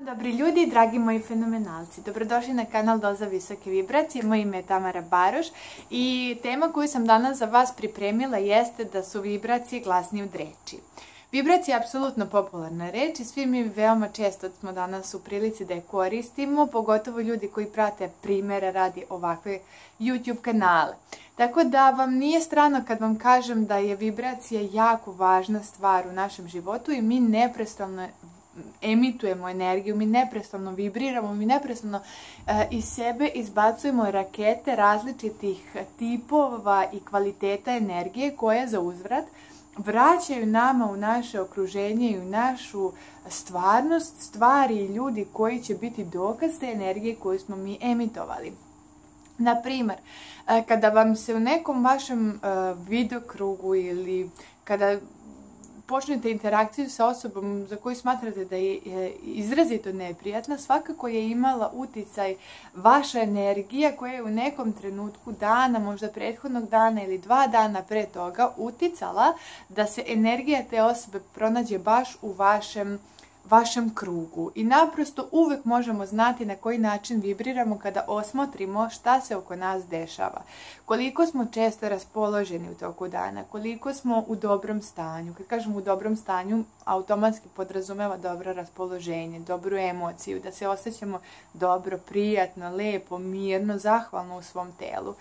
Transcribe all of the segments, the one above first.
Dobri ljudi, dragi moji fenomenalci, dobrodošli na kanal Doza visoke vibracije. Moje ime je Tamara Baroš i tema koju sam danas za vas pripremila jeste da su vibracije glasnije od reči. Vibracija je apsolutno popularna reč i svi mi veoma često smo danas u prilici da je koristimo, pogotovo ljudi koji prate primjere radi ovakve YouTube kanale. Tako da vam nije strano kad vam kažem da je vibracija jako važna stvar u našem životu i mi neprestano emitujemo energiju, mi neprestano vibriramo, mi neprestano iz sebe izbacujemo rakete različitih tipova i kvaliteta energije koje za uzvrat vraćaju nama u naše okruženje i u našu stvarnost stvari i ljudi koji će biti dokaz te energije koju smo mi emitovali. Na primjer, kada vam se u nekom vašem vidokrugu ili kada počnete interakciju sa osobom za koju smatrate da je izrazito neprijatna, svakako je imala uticaj vaša energija koja je u nekom trenutku dana, možda prethodnog dana ili 2 dana pre toga uticala da se energija te osobe pronađe baš u vašem krugu. I naprosto uvijek možemo znati na koji način vibriramo kada osmotrimo šta se oko nas dešava. Koliko smo često raspoloženi u toku dana, koliko smo u dobrom stanju. Kad kažem u dobrom stanju, automatski podrazumeva dobro raspoloženje, dobru emociju, da se osjećamo dobro, prijatno, lepo, mirno, zahvalno u svom telu.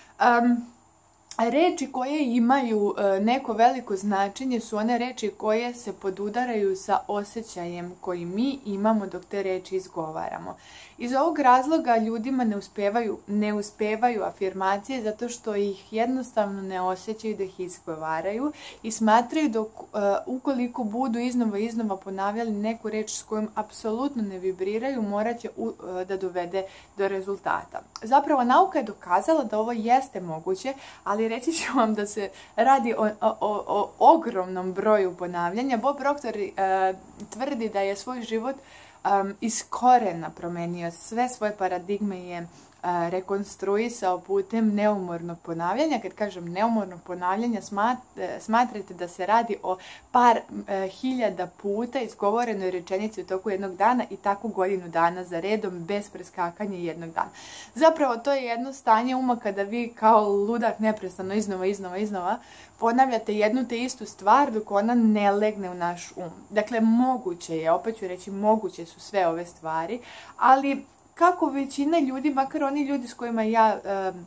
Reči koje imaju neko veliko značenje su one reči koje se podudaraju sa osjećajem koji mi imamo dok te reči izgovaramo. Iz ovog razloga ljudima ne uspevaju afirmacije zato što ih jednostavno ne osjećaju da ih izgovaraju i smatraju da ukoliko budu iznova ponavljali neku reč s kojom apsolutno ne vibriraju, morat će da dovede do rezultata. Zapravo nauka je dokazala da ovo jeste moguće, ali reći ću vam da se radi o ogromnom broju ponavljanja. Bob Proctor tvrdi da je svoj život iz korena promenio, sve svoje paradigme je rekonstruisao putem neumornog ponavljanja. Kad kažem neumornog ponavljanja, smatrate da se radi o par hiljada puta izgovorenoj rečenici u toku jednog dana i tako godinu dana za redom bez preskakanja jednog dana. Zapravo to je jedno stanje uma kada vi kao ludak neprestano iznova ponavljate jednu te istu stvar dok ona ne legne u naš um. Dakle, moguće je, opet ću reći, moguće su sve ove stvari, ali kako većina ljudi, makar oni ljudi s kojima ja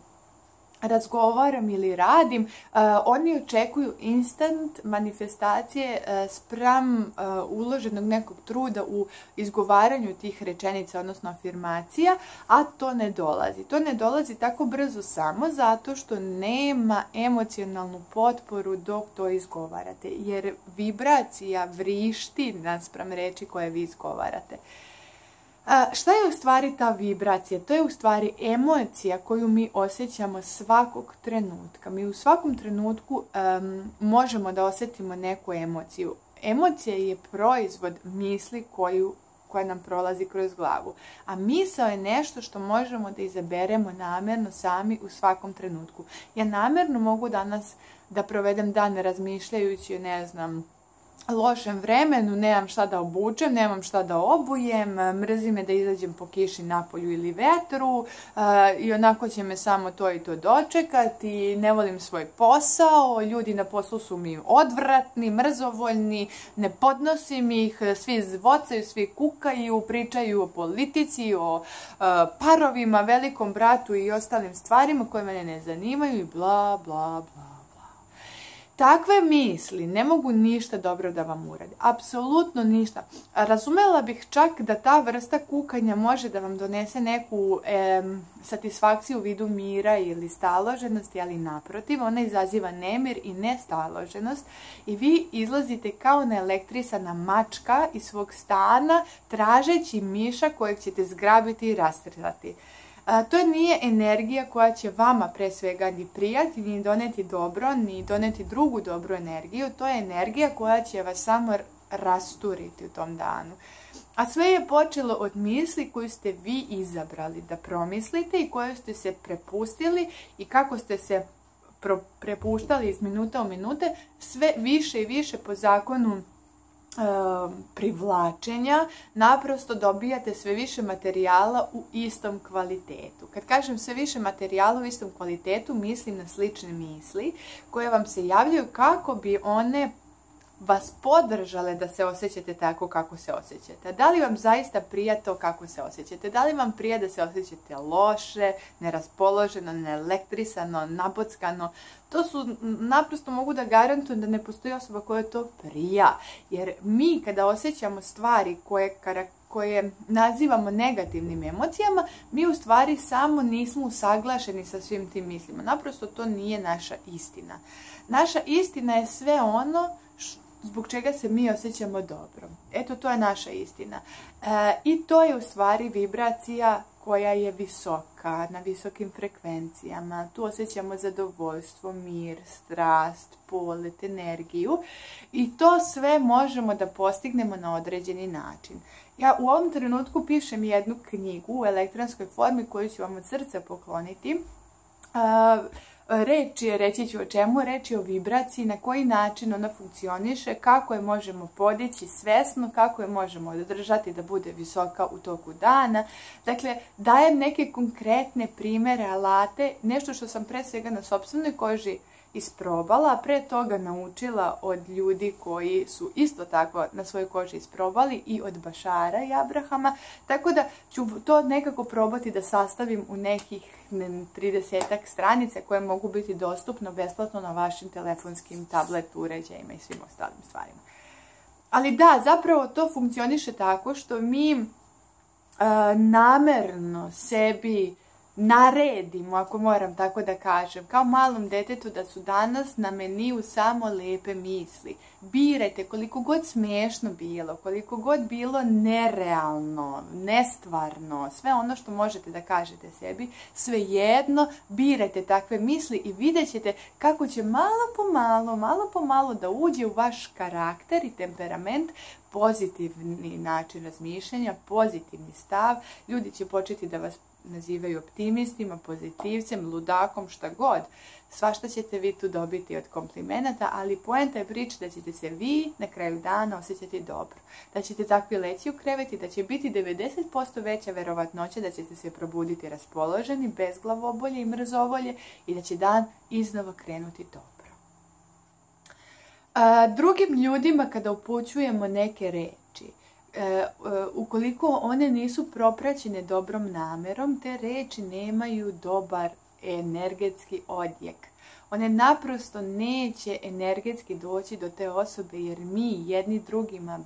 razgovaram ili radim, oni očekuju instant manifestacije spram uloženog nekog truda u izgovaranju tih rečenica, odnosno afirmacija, a to ne dolazi. To ne dolazi tako brzo samo zato što nema emocionalnu potporu dok to izgovarate, jer vibracija vrišti naspram reči koje vi izgovarate. Šta je u stvari ta vibracija? To je u stvari emocija koju mi osjećamo svakog trenutka. Mi u svakom trenutku možemo da osjetimo neku emociju. Emocija je proizvod misli koja nam prolazi kroz glavu. A misao je nešto što možemo da izaberemo namjerno sami u svakom trenutku. Ja namjerno mogu danas da provedem dan razmišljajući o, ne znam, lošem vremenu, nemam šta da obučem, nemam šta da obujem, mrzi me da izađem po kiši, napolju ili vetru i onako će me samo to i to dočekati, ne volim svoj posao, ljudi na poslu su mi odvratni, mrzovoljni, ne podnosim ih, svi zvocaju, svi kukaju, pričaju o politici, o parovima, velikom bratu i ostalim stvarima koje mene ne zanimaju i bla bla bla. Takve misli ne mogu ništa dobro da vam urade. Apsolutno ništa. Razumela bih čak da ta vrsta kukanja može da vam donese neku satisfakciju u vidu mira ili staloženosti, ali naprotiv, ona izaziva nemir i nestaloženost i vi izlazite kao naelektrisana mačka iz svog stana tražeći miša kojeg ćete zgrabiti i rastrljati. To nije energija koja će vama pre svega ni prijati, ni doneti dobro, ni doneti drugu dobru energiju. To je energija koja će vas samo rasturiti u tom danu. A sve je počelo od misli koju ste vi izabrali da promislite i koju ste se prepustili i kako ste se prepuštali iz minuta u minute, sve više i više po zakonu privlačenja, naprosto dobijate sve više materijala u istom kvalitetu. Kad kažem sve više materijala u istom kvalitetu, mislim na slične misli koje vam se javljaju kako bi one vas podržale da se osjećate tako kako se osjećate. Da li vam zaista prija to kako se osjećate? Da li vam prija da se osjećate loše, neraspoloženo, neelektrisano, nabockano? To su, naprosto mogu da garantujem da ne postoji osoba koja to prija. Jer mi kada osjećamo stvari koje nazivamo negativnim emocijama, mi u stvari samo nismo usaglašeni sa svim tim mislima. Naprosto to nije naša istina. Naša istina je sve ono zbog čega se mi osjećamo dobro. Eto, to je naša istina. I to je u stvari vibracija koja je visoka, na visokim frekvencijama. Tu osjećamo zadovoljstvo, mir, strast, polet, energiju. I to sve možemo da postignemo na određeni način. Ja u ovom trenutku pišem jednu knjigu u elektronskoj formi koju ću vam od srca pokloniti. Reći ću o čemu, reći o vibraciji, na koji način ona funkcioniše, kako je možemo podići svesno, kako je možemo održati da bude visoka u toku dana. Dakle, dajem neke konkretne primjere, alate, nešto što sam pre svega na sopstvenoj koži isprobala, a pre toga naučila od ljudi koji su isto tako na svojoj koži isprobali i od Bašara i Abrahama, tako da ću to nekako probati da sastavim u nekih 30 stranica koje mogu biti dostupno besplatno na vašim telefonskim tablet uređajima i svim ostalim stvarima. Ali da, zapravo to funkcioniše tako što mi namerno sebi naredimo, ako moram tako da kažem, kao malom detetu da su danas na meniju samo lepe misli. Birajte koliko god smiješno bilo, koliko god bilo nerealno, nestvarno, sve ono što možete da kažete sebi, svejedno birajte takve misli i vidjet ćete kako će malo po malo da uđe u vaš karakter i temperament pozitivni način razmišljanja, pozitivni stav. Ljudi će početi da vas nazivaju optimistima, pozitivcem, ludakom, šta god. Svašta ćete vi tu dobiti od komplimenata, ali poenta je priča da ćete se vi na kraju dana osjećati dobro. Da ćete takvi leći u krevet i da će biti 90% veća verovatnoća da ćete se probuditi raspoloženi, bez glavobolje i mrzovolje i da će dan iznova krenuti dobro. Drugim ljudima kada upućujemo neke reči, ukoliko one nisu propraćene dobrom namerom, te reči nemaju dobar energetski odjek. One naprosto neće energetski doći do te osobe jer mi jedni drugima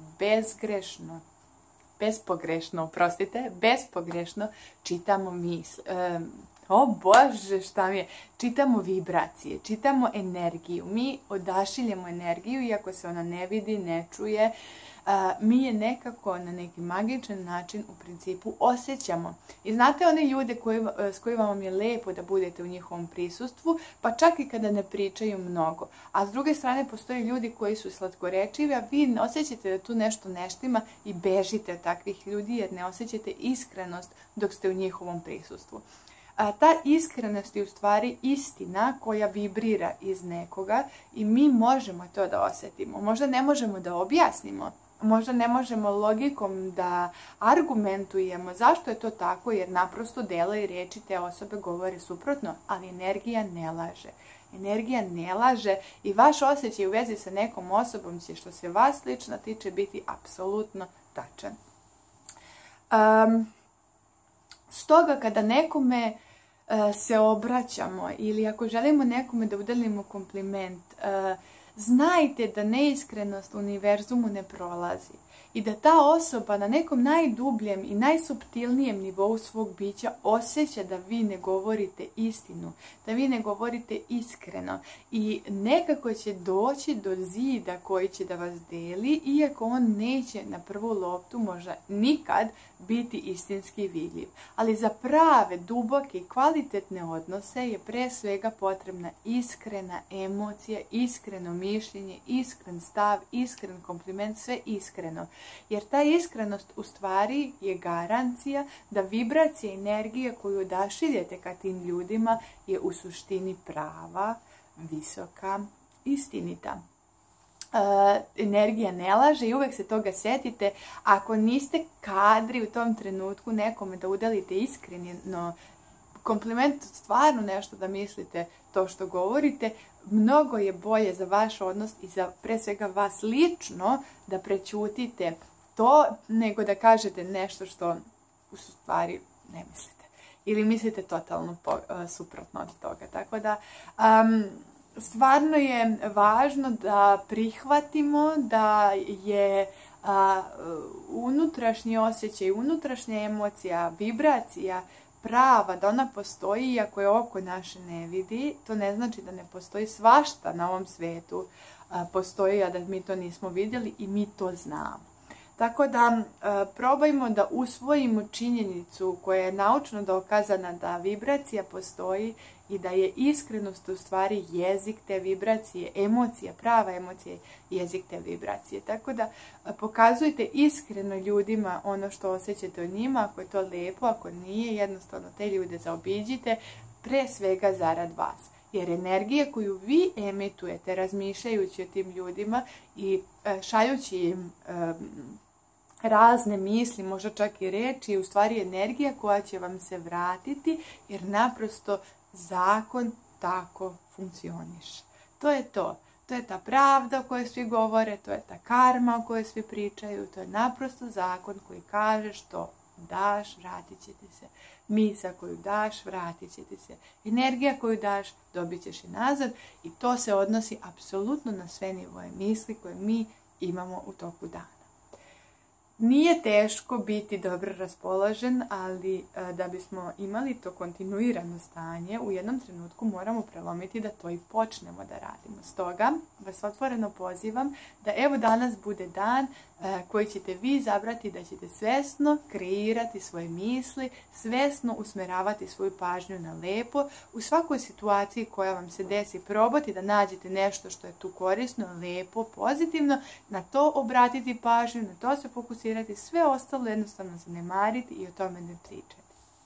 bespogrešno čitamo misli. O Bože, šta mi je? Čitamo vibracije, čitamo energiju. Mi odašiljemo energiju, iako se ona ne vidi, ne čuje. Mi je nekako na neki magičan način u principu osjećamo. I znate one ljude s kojima vam je lepo da budete u njihovom prisustvu, pa čak i kada ne pričaju mnogo. A s druge strane postoje ljudi koji su slatkorečivi, a vi osjećate da tu nešto neštima i bežite od takvih ljudi jer ne osjećate iskrenost dok ste u njihovom prisustvu. Ta iskrenost je u stvari istina koja vibrira iz nekoga i mi možemo to da osjetimo. Možda ne možemo da objasnimo, možda ne možemo logikom da argumentujemo zašto je to tako, jer naprosto dela i reči te osobe govore suprotno, ali energija ne laže. Energija ne laže i vaš osjećaj u vezi sa nekom osobom će, što se vas lično tiče, biti apsolutno tačan. Stoga kada nekome se obraćamo ili ako želimo nekome da udelimo kompliment, znajte da neiskrenost u univerzumu ne prolazi i da ta osoba na nekom najdubljem i najsuptilnijem nivou svog bića osjeća da vi ne govorite istinu, da vi ne govorite iskreno i nekako će doći do zida koji će da vas deli, iako on neće na prvu loptu možda nikad biti istinski vidljiv. Ali za prave, duboke i kvalitetne odnose je pre svega potrebna iskrena emocija, iskreno mišljenje, iskren stav, iskren kompliment, sve iskreno. Jer ta iskrenost u stvari je garancija da vibracija energije koju odašiljete ka tim ljudima je u suštini prava, visoka, istinita. energija ne laže i uvek se toga sjetite. Ako niste kadri u tom trenutku nekome da udelite iskreno kompliment, stvarno nešto da mislite to što govorite, mnogo je bolje za vaš odnos i za pre svega vas lično da prećutite to nego da kažete nešto što u stvari ne mislite. Ili mislite totalno suprotno od toga. Tako da stvarno je važno da prihvatimo da je unutrašnji osjećaj, unutrašnja emocija, vibracija prava, da ona postoji iako je oko naše ne vidi. To ne znači da ne postoji, svašta na ovom svijetu postoji, a da mi to nismo vidjeli i mi to znamo. Tako da probajmo da usvojimo činjenicu koja je naučno dokazana da vibracija postoji i da je iskrenost u stvari jezik te vibracije, emocija, prava emocija, jezik te vibracije. Tako da pokazujte iskreno ljudima ono što osjećate o njima, ako je to lijepo, ako nije, jednostavno te ljude zaobiđite, pre svega zarad vas. Jer energija koju vi emitujete razmišljajući o tim ljudima i šaljući im razne misli, možda čak i reči, je u stvari energija koja će vam se vratiti, jer naprosto zakon tako funkcioniše. To je to. To je ta pravda o kojoj svi govore, to je ta karma o kojoj svi pričaju, to je naprosto zakon koji kaže što daš, vratit će ti se. Misao koju daš, vratit će ti se. Energija koju daš, dobit ćeš i nazad i to se odnosi apsolutno na sve nivoje misli koje mi imamo u toku dana. Nije teško biti dobro raspoložen, ali da bismo imali to kontinuirano stanje, u jednom trenutku moramo prelomiti da to i počnemo da radimo. Stoga vas otvoreno pozivam da evo danas bude dan koji ćete vi izabrati, da ćete svjesno kreirati svoje misli, svjesno usmjeravati svoju pažnju na lijepo. U svakoj situaciji koja vam se desi, probati da nađete nešto što je tu korisno, lijepo, pozitivno, na to obratiti pažnju, na to se fokusirati, sve ostalo jednostavno zanemariti i o tome ne pričati.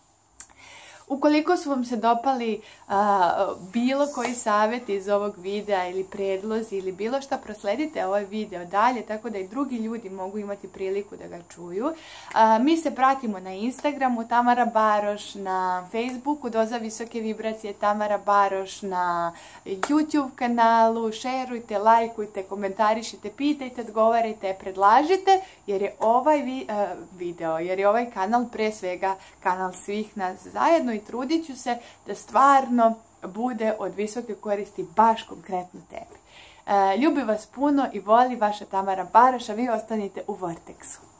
Ukoliko su vam se dopali bilo koji savjeti iz ovog videa ili predlozi ili bilo šta, prosledite ovaj video dalje tako da i drugi ljudi mogu imati priliku da ga čuju. Mi se pratimo na Instagramu Tamara Baroš, na Facebooku Doza visoke vibracije Tamara Baroš, na YouTube kanalu. Šerujte, lajkujte, komentarišite, pitajte, odgovarajte, predlažite, jer je ovaj jer je ovaj kanal pre svega kanal svih nas zajedno i trudit ću se da stvarno bude od visoke koristi baš konkretno tebi. Ljubim vas puno i voli vaša Tamara Baroš, a vi ostanite u Vorteksu.